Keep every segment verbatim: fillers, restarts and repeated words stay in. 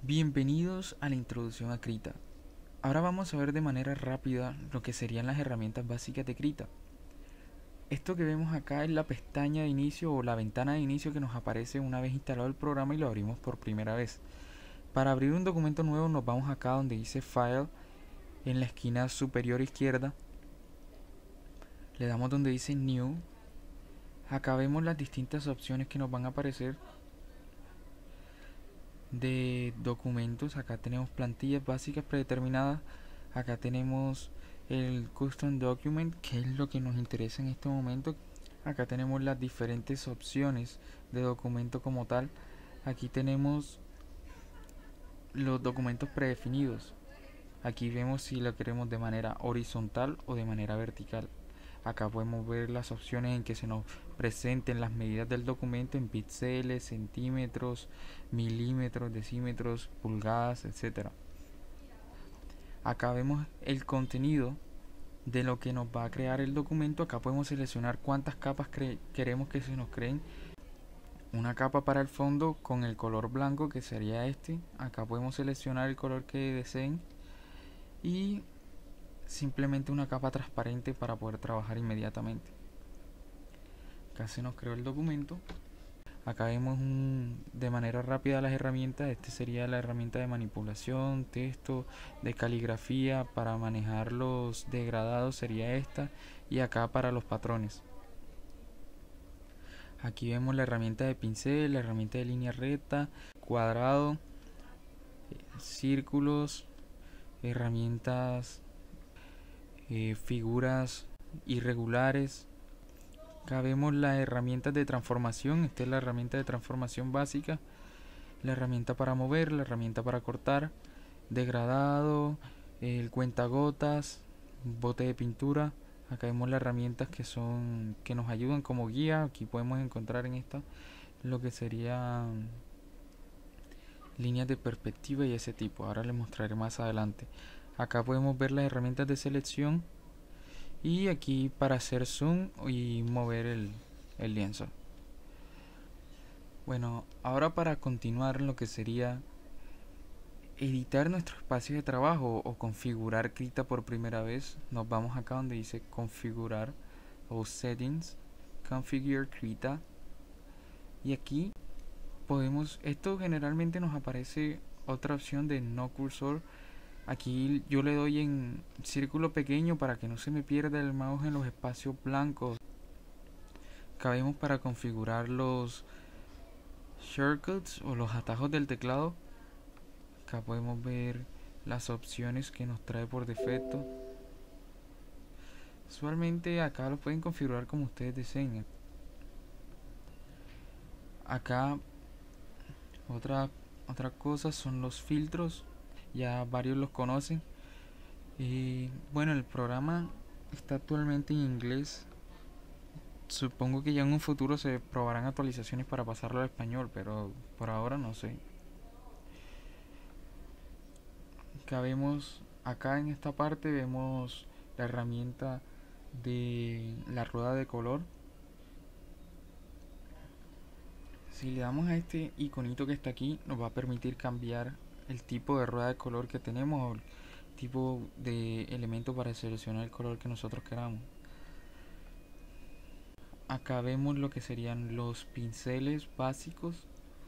Bienvenidos a la introducción a Krita. Ahora vamos a ver de manera rápida lo que serían las herramientas básicas de Krita. Esto que vemos acá es la pestaña de inicio o la ventana de inicio que nos aparece una vez instalado el programa y lo abrimos por primera vez. Para abrir un documento nuevo nos vamos acá donde dice File, en la esquina superior izquierda. Le damos donde dice New. Acá vemos las distintas opciones que nos van a aparecer de documentos. Acá tenemos plantillas básicas predeterminadas. Acá tenemos el custom document, que es lo que nos interesa en este momento. Acá tenemos las diferentes opciones de documento como tal. Aquí tenemos los documentos predefinidos. Aquí vemos si lo queremos de manera horizontal o de manera vertical. Acá podemos ver las opciones en que se nos presenten las medidas del documento en píxeles, centímetros, milímetros, decímetros, pulgadas, etcétera. Acá vemos el contenido de lo que nos va a crear el documento. Acá podemos seleccionar cuántas capas queremos que se nos creen. Una capa para el fondo con el color blanco, que sería este. Acá podemos seleccionar el color que deseen y simplemente una capa transparente para poder trabajar inmediatamente. Acá se nos creó el documento. Acá vemos un, de manera rápida las herramientas. Este sería la herramienta de manipulación, texto, de caligrafía. Para manejar los degradados sería esta. Y acá para los patrones. Aquí vemos la herramienta de pincel, la herramienta de línea recta, cuadrado, círculos, herramientas, eh, figuras irregulares. Acá vemos las herramientas de transformación. Esta es la herramienta de transformación básica, la herramienta para mover, la herramienta para cortar, degradado, el cuentagotas, bote de pintura. Acá vemos las herramientas que son que nos ayudan como guía. Aquí podemos encontrar en esta lo que sería líneas de perspectiva y ese tipo. Ahora les mostraré más adelante. Acá podemos ver las herramientas de selección y aquí para hacer zoom y mover el, el lienzo. Bueno, ahora para continuar lo que sería editar nuestro espacio de trabajo o configurar Krita por primera vez, nos vamos acá donde dice configurar o settings, configure Krita, y aquí podemos, esto generalmente nos aparece otra opción de no cursor. Aquí yo le doy en círculo pequeño para que no se me pierda el mouse en los espacios blancos. Acá vemos para configurar los shortcuts o los atajos del teclado. Acá podemos ver las opciones que nos trae por defecto. Usualmente acá lo pueden configurar como ustedes deseen. Acá otra, otra cosa son los filtros. Ya varios los conocen. Y bueno, el programa está actualmente en inglés. Supongo que ya en un futuro se probarán actualizaciones para pasarlo al español, pero por ahora no sé. Acá vemos, acá en esta parte vemos la herramienta de la rueda de color. Si le damos a este iconito que está aquí, nos va a permitir cambiar el tipo de rueda de color que tenemos o el tipo de elemento para seleccionar el color que nosotros queramos. Acá vemos lo que serían los pinceles básicos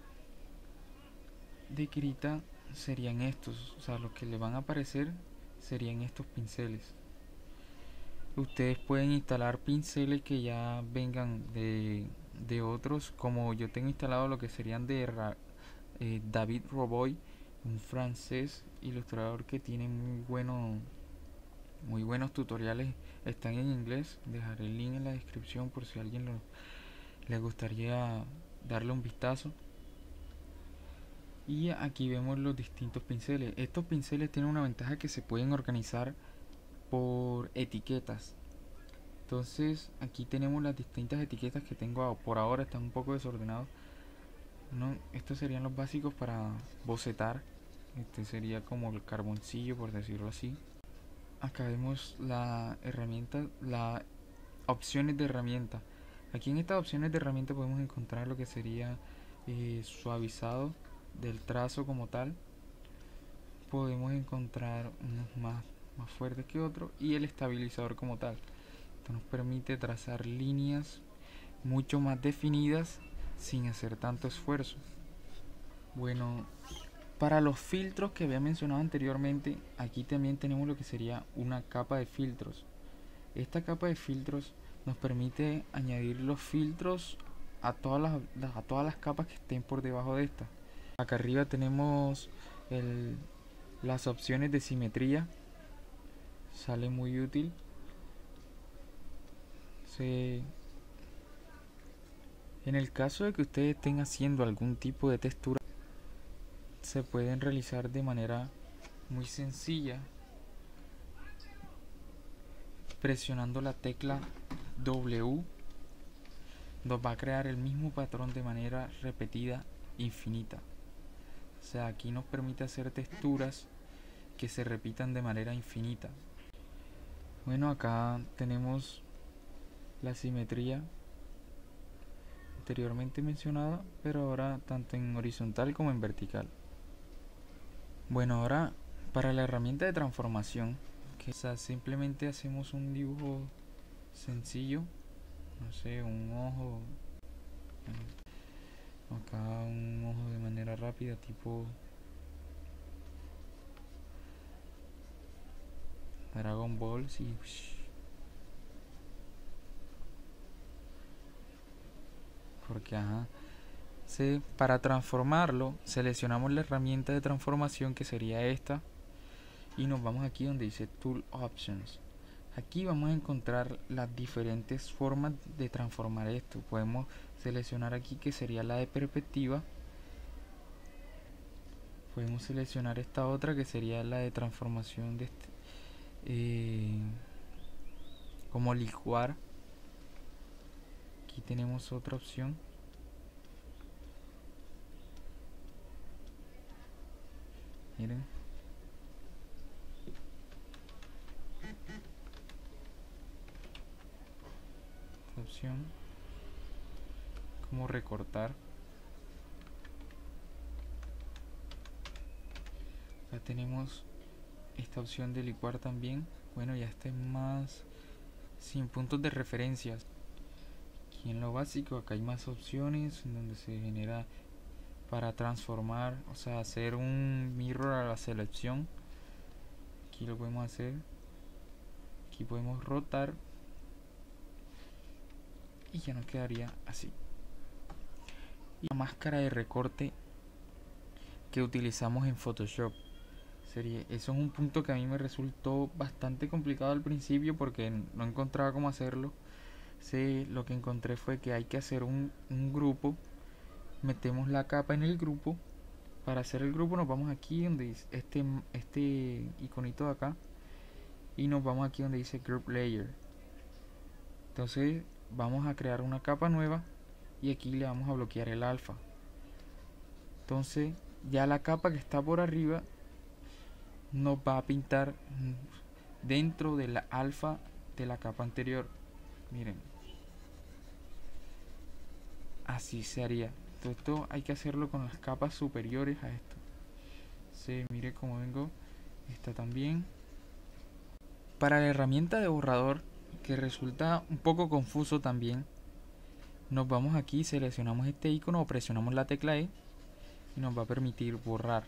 de Krita. Serían estos, o sea, los que le van a aparecer serían estos pinceles. Ustedes pueden instalar pinceles que ya vengan de, de otros, como yo tengo instalado lo que serían de eh, David Roboy, un francés ilustrador que tiene muy bueno muy buenos tutoriales. Están en inglés. Dejaré el link en la descripción por si a alguien lo, le gustaría darle un vistazo. Y aquí vemos los distintos pinceles. Estos pinceles tienen una ventaja, que se pueden organizar por etiquetas. Entonces aquí tenemos las distintas etiquetas que tengo. Por ahora están un poco desordenados. No, estos serían los básicos para bocetar. Este sería como el carboncillo, por decirlo así. Acá vemos la herramienta, las opciones de herramienta. Aquí en estas opciones de herramienta podemos encontrar lo que sería eh, suavizado del trazo como tal. podemos encontrar unos más, más fuertes que otros, y el estabilizador como tal. Esto nos permite trazar líneas mucho más definidas sin hacer tanto esfuerzo. Bueno, para los filtros que había mencionado anteriormente, aquí también tenemos lo que sería una capa de filtros. Esta capa de filtros nos permite añadir los filtros a todas las, a todas las capas que estén por debajo de esta. Acá arriba tenemos el, las opciones de simetría. Sale muy útil. Se, en el caso de que ustedes estén haciendo algún tipo de textura, se pueden realizar de manera muy sencilla presionando la tecla W. Nos va a crear el mismo patrón de manera repetida infinita. O sea, aquí nos permite hacer texturas que se repitan de manera infinita. Bueno, acá tenemos la simetría anteriormente mencionada, pero ahora tanto en horizontal como en vertical. Bueno, ahora para la herramienta de transformación, que o sea, simplemente hacemos un dibujo sencillo, no sé, un ojo, acá un ojo de manera rápida, tipo Dragon Ball, sí. Porque ajá, sí, para transformarlo seleccionamos la herramienta de transformación, que sería esta, y nos vamos aquí donde dice Tool Options. Aquí vamos a encontrar las diferentes formas de transformar esto. Podemos seleccionar aquí que sería la de perspectiva. Podemos seleccionar esta otra que sería la de transformación de este, eh, como licuar. Aquí tenemos otra opción. Miren. Esta opción. Como recortar. Acá tenemos esta opción de licuar también. Bueno, ya está más sin puntos de referencias. Aquí en lo básico, acá hay más opciones en donde se genera para transformar, o sea, hacer un mirror a la selección. Aquí lo podemos hacer. Aquí podemos rotar y ya nos quedaría así. Y la máscara de recorte que utilizamos en Photoshop sería, eso es un punto que a mí me resultó bastante complicado al principio porque no encontraba cómo hacerlo. Sí, lo que encontré fue que hay que hacer un, un grupo. Metemos la capa en el grupo. Para hacer el grupo nos vamos aquí donde dice este, este iconito de acá, y nos vamos aquí donde dice Group Layer. Entonces vamos a crear una capa nueva y aquí le vamos a bloquear el alfa. Entonces ya la capa que está por arriba nos va a pintar dentro de la alfa de la capa anterior. Miren, así se haría. Todo esto hay que hacerlo con las capas superiores a esto. Se mire como vengo. Esta también. Para la herramienta de borrador, que resulta un poco confuso también, nos vamos aquí, seleccionamos este icono o presionamos la tecla E y nos va a permitir borrar.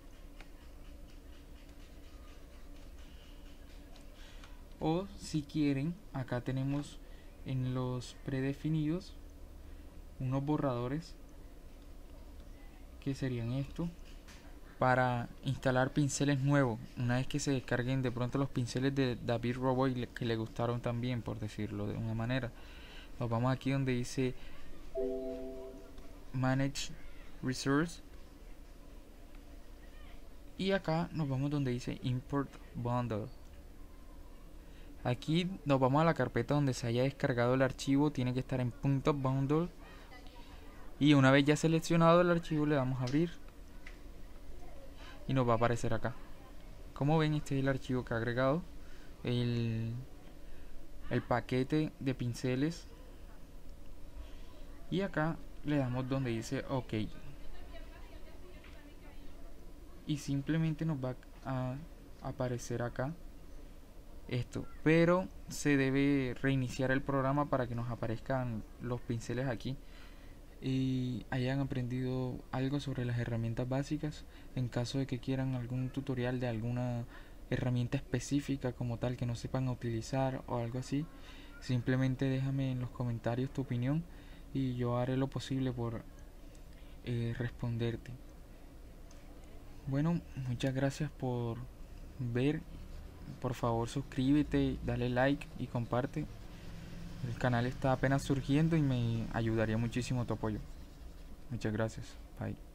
O si quieren, acá tenemos en los predefinidos unos borradores que serían esto, para instalar pinceles nuevos una vez que se descarguen de pronto los pinceles de David Roboy que le gustaron también, por decirlo de una manera. Nos vamos aquí donde dice Manage Resource y acá nos vamos donde dice Import Bundle. Aquí nos vamos a la carpeta donde se haya descargado el archivo, tiene que estar en .bundle, y una vez ya seleccionado el archivo le damos a abrir y nos va a aparecer acá. Como ven, este es el archivo que ha agregado, el, el paquete de pinceles, y acá le damos donde dice OK y simplemente nos va a aparecer acá esto, pero se debe reiniciar el programa para que nos aparezcan los pinceles aquí y hayan aprendido algo sobre las herramientas básicas. En caso de que quieran algún tutorial de alguna herramienta específica como tal que no sepan utilizar o algo así, simplemente déjame en los comentarios tu opinión y yo haré lo posible por eh, responderte. Bueno, muchas gracias por ver. Por favor suscríbete, dale like y comparte. El canal está apenas surgiendo y me ayudaría muchísimo tu apoyo. Muchas gracias. Bye.